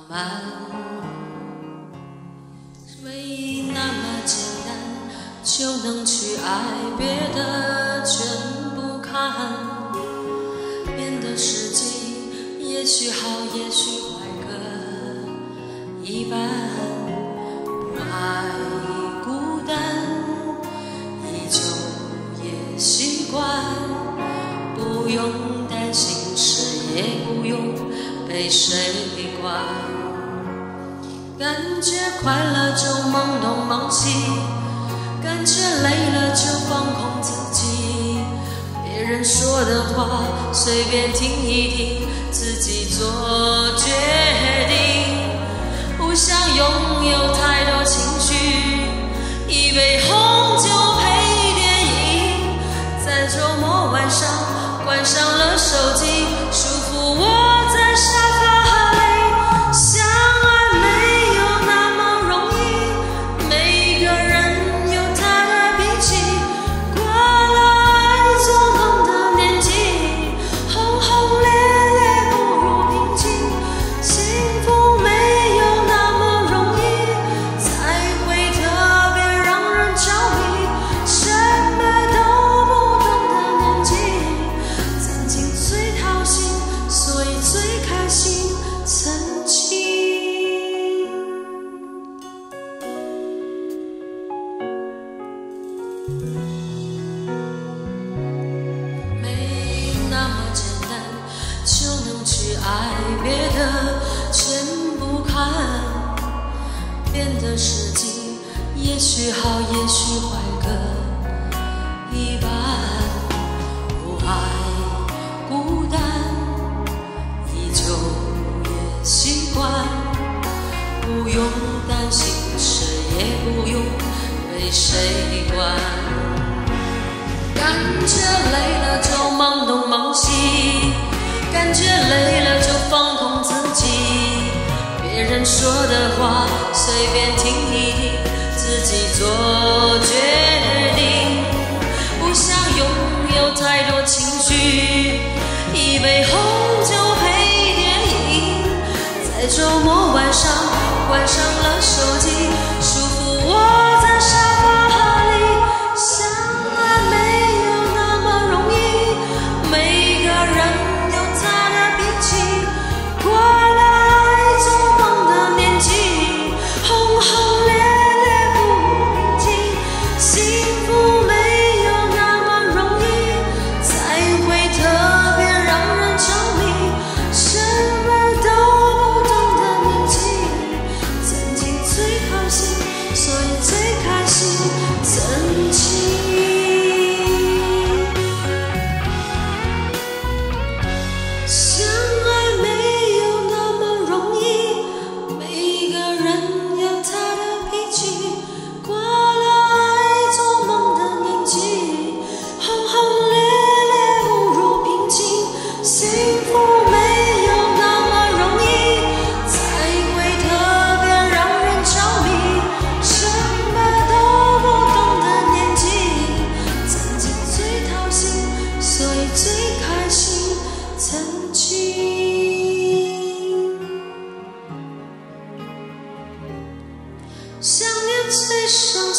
慢，没那么简单就能去爱，别的全不看。变的时机也许好也许坏各一半，不爱孤单依旧也习惯，不用担心事也不用被谁管，感觉快乐就懵懂懵懂，感觉累了就放空自己，别人说的话随便听一听，自己做决定，不想拥有太多情绪，一杯红酒配电影，在周末晚上关上了手机，舒服我在沙发里。相爱没有那么容易，每个人有他的脾气，过了爱做梦的年纪，轰轰烈烈不如平静，幸福没有那么容易，才会特别让人着迷，什么都不懂的年纪，曾经最掏心，所以最开心，曾经没那么简单就能去爱，别的全不看，变的时机也许好也许坏各一半，不爱孤单依旧也习惯，不用担心事也不用被谁管，感觉累了就懵懂懵懂，感觉累了就放空自己，别人说的话随便听一听，自己做决定，不想拥有太多情绪，一杯红酒配电影，在周末晚上关上了手机，舒服我在沙发里。相爱没有那么容易，每个人有他的脾气，过了爱做梦的年纪，轰轰烈烈不如平静，幸福没有那么容易，才会特别让人着迷，什么都不懂的年纪，曾经最掏心，所以最开心，曾经相爱没有那么容易，每个人有他的脾气，过了爱做梦的年纪，轰轰烈烈不如平静，幸福没有那么容易，才会特别让人着迷，什么都不懂的年纪，曾经最掏心，所以最开心，曾经想念最深